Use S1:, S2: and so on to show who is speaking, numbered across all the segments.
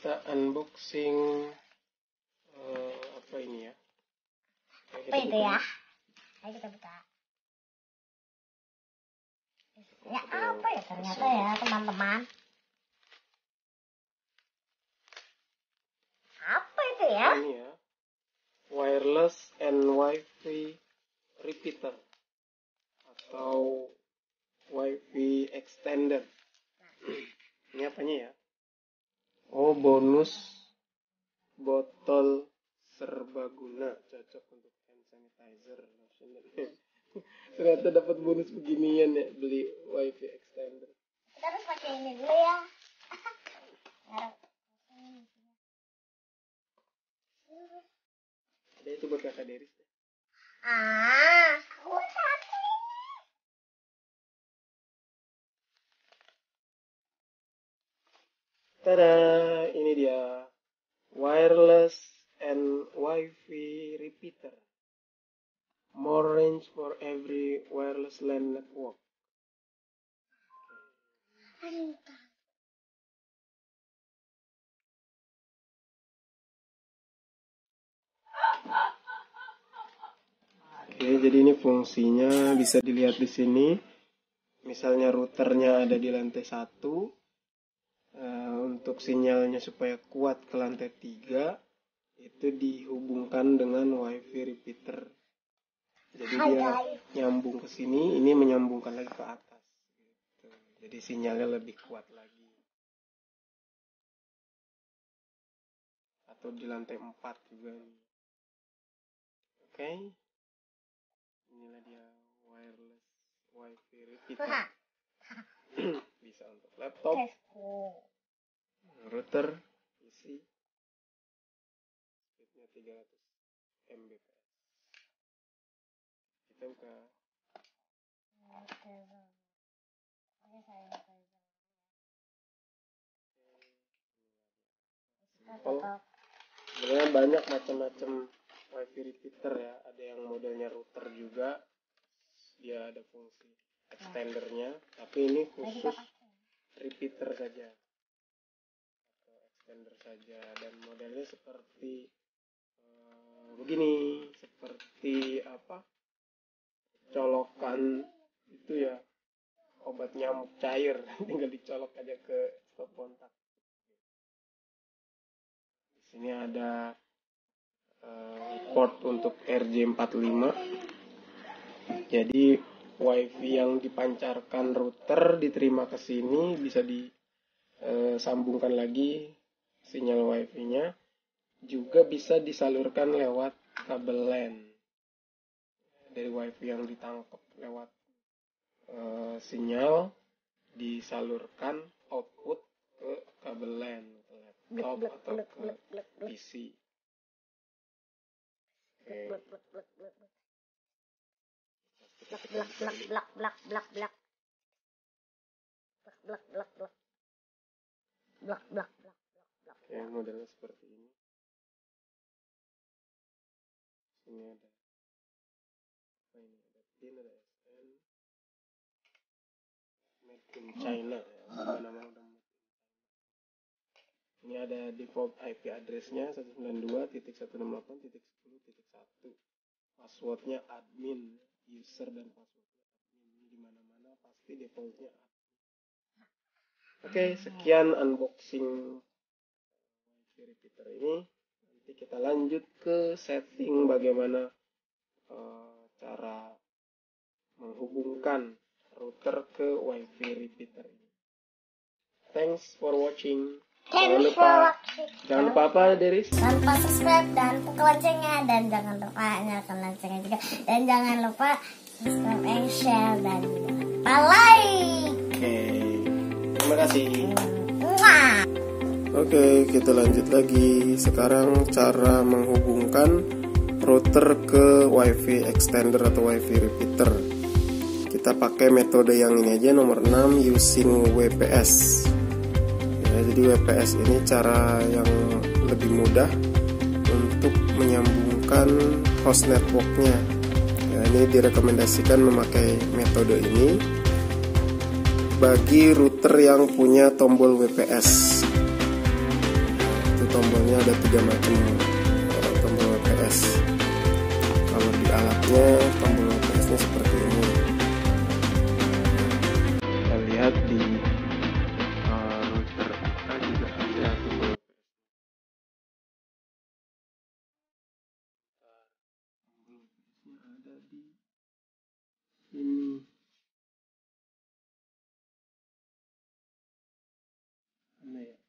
S1: kita unboxing apa ini ya?
S2: Apa itu ya? Ayo kita buka. Ya apa ya ternyata ya teman-teman? Apa itu ya?
S1: Ini ya, wireless and Wi-Fi repeater atau Wi-Fi extender. Ini apanya ya? Oh, bonus botol serbaguna, cocok untuk hand sanitizer, lotion dan ternyata dapat bonus beginian ya, beli Wi-Fi extender.
S2: Kita harus pakai ini dulu ya.
S1: Ada itu buat kakak Deris.
S2: Aku satu.
S1: Tada, ini dia wireless and Wi-Fi repeater. More range for every wireless LAN network. Oke, jadi ini fungsinya bisa dilihat di sini. Misalnya routernya ada di lantai 1. Untuk sinyalnya supaya kuat ke lantai 3, itu dihubungkan dengan Wi-Fi repeater. Jadi dia nyambung ke sini, ini menyambungkan lagi ke atas. Gitu. Jadi sinyalnya lebih kuat lagi. Atau di lantai 4 juga nih. Oke. Inilah dia wireless Wi-Fi repeater. Bisa untuk laptop, router, PC, speednya 300 Mbps. Kita buka. Sebenarnya banyak macam-macam Wi-Fi repeater ya. Ada yang modelnya router juga, dia ada fungsi extendernya, tapi ini khusus repeater saja atau extender saja, dan modelnya seperti begini, seperti apa, colokan itu ya, obat nyamuk cair. Tinggal dicolok aja ke stop kontak. Di sini ada port untuk RJ45. Jadi Wi-Fi yang dipancarkan router diterima ke sini, bisa disambungkan lagi sinyal Wi-Fi-nya, juga bisa disalurkan lewat kabel LAN. Dari Wi-Fi yang ditangkap lewat sinyal disalurkan output ke kabel LAN, ke laptop atau ke PC. Oke, modelnya seperti ini. Sini ada apa ini? Ada pin, ada SN, made in China ya. Nama udah. Ini ada default IP address-nya 192.168.10.1. Passwordnya admin, user dan passwordnya admin. Di mana-mana pasti defaultnya admin. Oke, sekian unboxing Wi-Fi repeater ini. Nanti kita lanjut ke setting bagaimana cara menghubungkan router ke Wi-Fi repeater ini. Thanks for watching. Jangan lupa apa, Deris?
S2: Jangan lupa subscribe dan tekan loncengnya, dan jangan lupa nyalakan loncengnya juga, dan jangan lupa subscribe and share, dan jangan lupa like.
S1: Oke, terima kasih.
S2: Mwah.
S1: Oke, kita lanjut lagi. Sekarang cara menghubungkan router ke Wi-Fi extender atau Wi-Fi repeater. Kita pakai metode yang ini aja, nomor 6, using WPS. Ya, jadi WPS ini cara yang lebih mudah untuk menyambungkan host networknya. Ya, ini direkomendasikan memakai metode ini bagi router yang punya tombol WPS. tombolnya ada 3 macam tombol WPS. Kalau di alatnya tombol WPS-nya seperti ini. Kita lihat di router kita juga ada tombol WPS. Tombol WPS-nya ada di sini. Mana ya?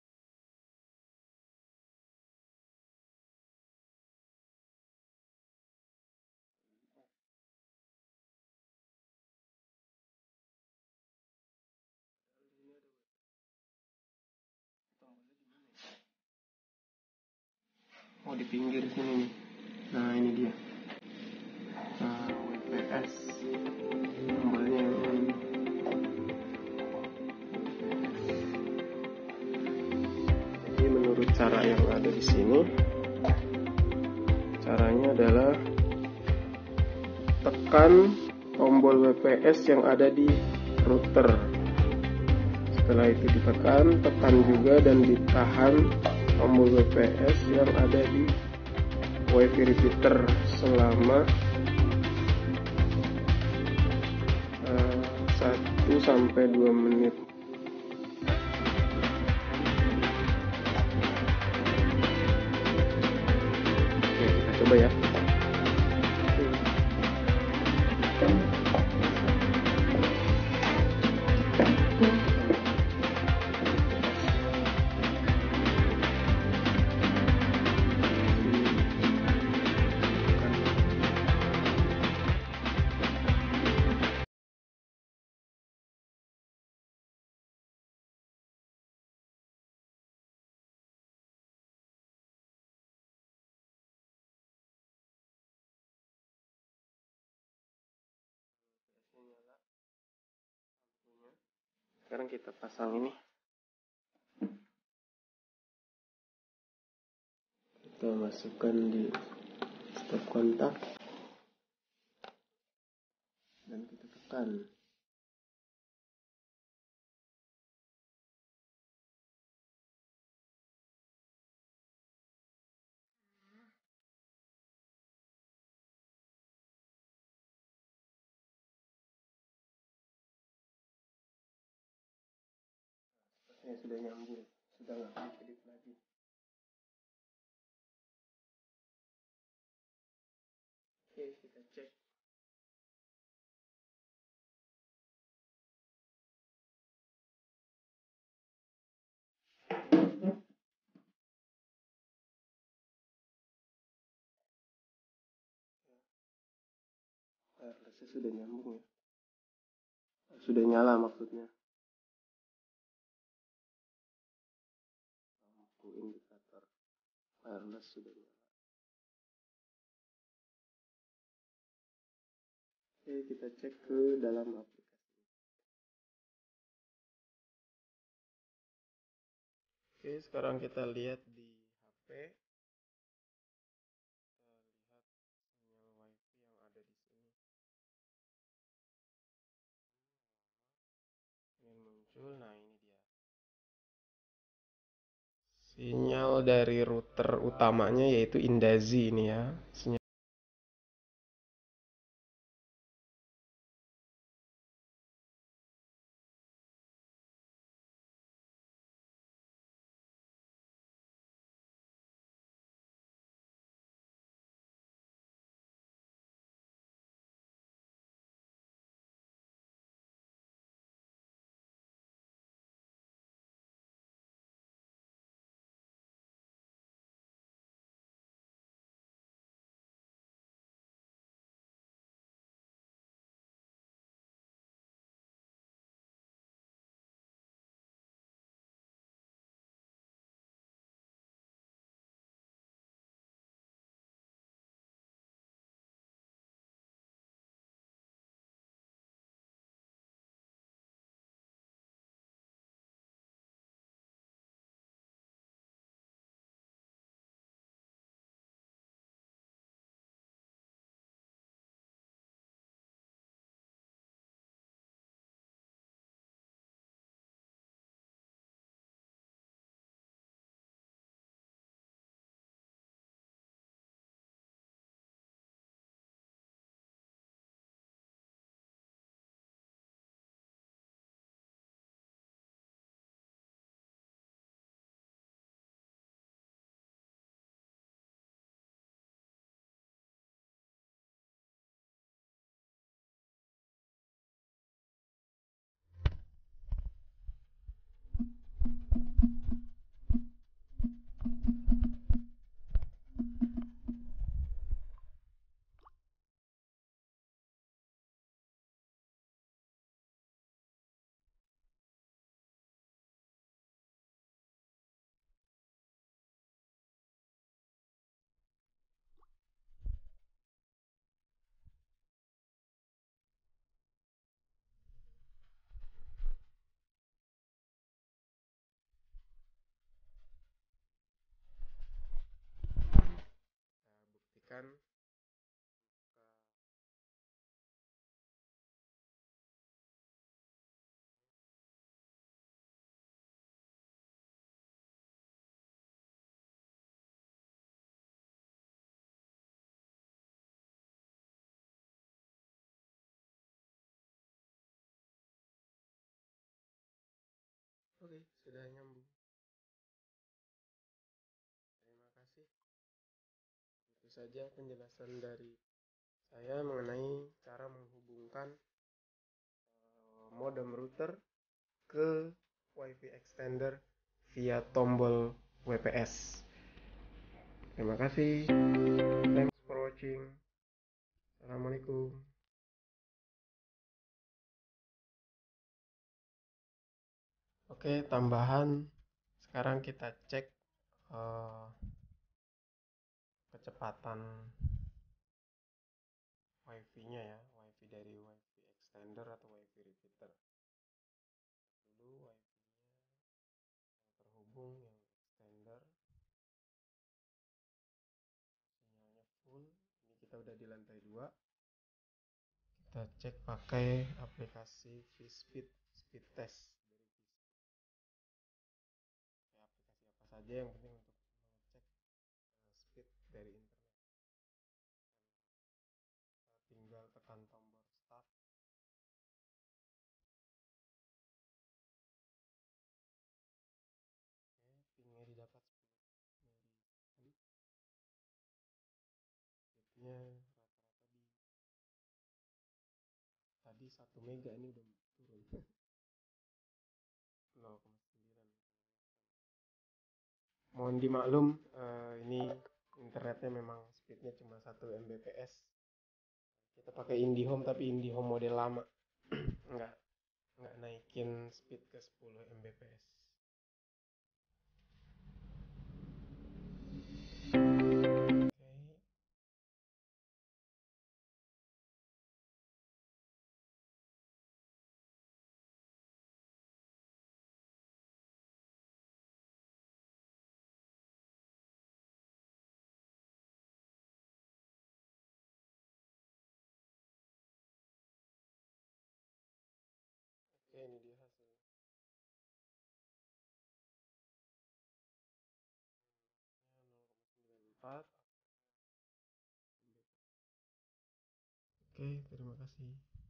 S1: Oh, di pinggir sini nih. Nah, ini dia. Nah, WPS. Tombolnya yang ini. Jadi menurut cara yang ada di sini, caranya adalah tekan tombol WPS yang ada di router. Setelah itu ditekan, tekan juga dan ditahan tombol WPS yang ada di WiFi repeater selama 1-2 menit. Oke, kita coba ya. Sekarang kita pasang ini. Kita masukkan di stop kontak dan kita tekan. Sudah nyambung, sudah nggak kedip lagi. Oke, kita cek. Wirelessnya sudah nyambung ya, sudah nyala maksudnya. Lampu indikator wireless sudah nyala. Oke, kita cek ke dalam aplikasi. Oke, sekarang kita lihat di HP. Kita lihat sinyal WiFi yang ada di sini. Ini muncul, nah ini dia. Sinyal dari router utamanya yaitu Indazi ini ya. Sinyal tekan Oke, sudah nyambung. Terima kasih. Itu saja penjelasan dari saya mengenai cara menghubungkan modem router ke WiFi extender via tombol WPS. Terima kasih. Thanks for watching. Assalamualaikum. Oke, tambahan. Sekarang kita cek kecepatan WiFi-nya ya, WiFi dari WiFi extender atau WiFi repeater. Dulu WiFi-nya yang terhubung yang extender sinyalnya full. Ini kita udah di lantai 2. Kita cek pakai aplikasi Vspeed speed test dari Vspeed. Pakai aplikasi apa saja yang penting untuk mengecek speed dari internet. Tinggal tekan tombol start. Oke, pingnya didapat 10 mili. Speednya rata-rata tadi 1 mega, ini udah turun 0,9. Mohon dimaklum, ini internetnya memang speednya cuma 1 Mbps. Kita pakai IndiHome tapi IndiHome model lama. nggak naikin speed ke 10 Mbps. Oke, ini dia hasilnya. 0,94. Oke, terima kasih.